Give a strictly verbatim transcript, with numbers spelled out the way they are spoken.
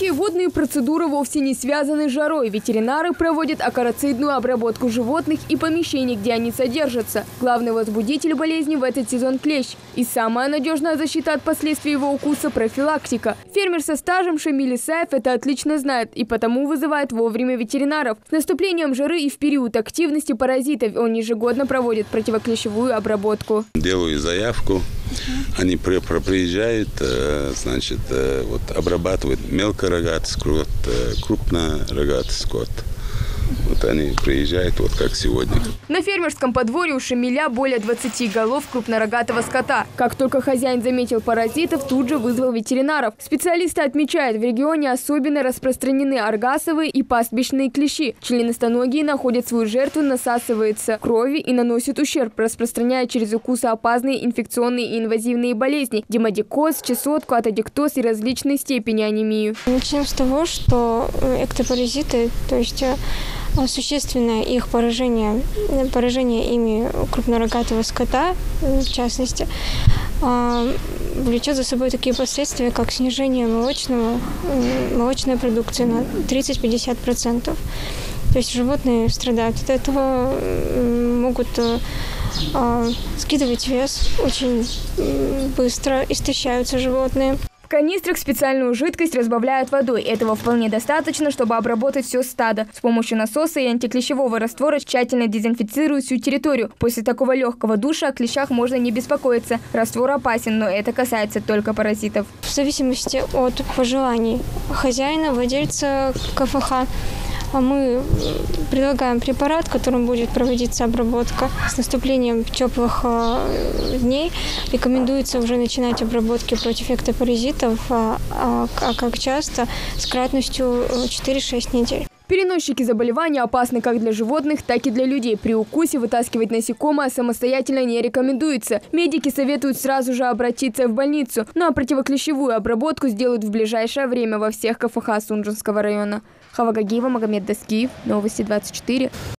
Мелкие водные процедуры вовсе не связаны с жарой. Ветеринары проводят акароцидную обработку животных и помещений, где они содержатся. Главный возбудитель болезни в этот сезон – клещ. И самая надежная защита от последствий его укуса – профилактика. Фермер со стажем Шамиль Исаев это отлично знает и потому вызывает вовремя ветеринаров. С наступлением жары и в период активности паразитов он ежегодно проводит противоклещевую обработку. Делаю заявку. Они приезжают, значит, вот обрабатывают мелкорогатый скот, крупнорогатый скот. Вот они приезжают, вот как сегодня. На фермерском подворье у Шамиля более двадцати голов крупнорогатого скота. Как только хозяин заметил паразитов, тут же вызвал ветеринаров. Специалисты отмечают, в регионе особенно распространены аргасовые и пастбищные клещи. Членистоногие находят свою жертву, насасываются крови и наносят ущерб, распространяя через укусы опасные инфекционные и инвазивные болезни – гемодикоз, чесотку, атодиктоз и различной степени анемию. Начнем с того, что эктопаразиты, то есть существенное их поражение, поражение ими крупнорогатого скота, в частности, влечет за собой такие последствия, как снижение молочного, молочной продукции на тридцать-пятьдесят процентов. То есть животные страдают от этого, могут скидывать вес очень быстро, истощаются животные. В канистрах специальную жидкость разбавляют водой. Этого вполне достаточно, чтобы обработать все стадо. С помощью насоса и антиклещевого раствора тщательно дезинфицируют всю территорию. После такого легкого душа о клещах можно не беспокоиться. Раствор опасен, но это касается только паразитов. В зависимости от пожеланий хозяина, владельца КФХ, мы предлагаем препарат, которым будет проводиться обработка. С наступлением теплых дней рекомендуется уже начинать обработки против эктопаразитов, а, а, а как часто, с кратностью четыре-шесть недель. Переносчики заболевания опасны как для животных, так и для людей. При укусе вытаскивать насекомое самостоятельно не рекомендуется. Медики советуют сразу же обратиться в больницу. Ну а противоклещевую обработку сделают в ближайшее время во всех КФХ Сунжинского района. Хава Гагиева, Магомед Даскиев, Новости двадцать четыре.